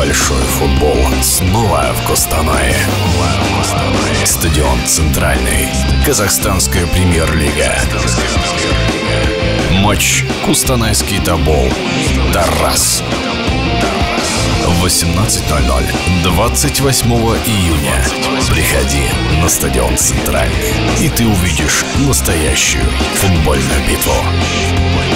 Большой футбол снова в Костанае. Стадион Центральный. Казахстанская премьер-лига. Матч Кустанайский Тобол. Тараз. В 18:00 28 июня приходи на стадион Центральный, и ты увидишь настоящую футбольную битву.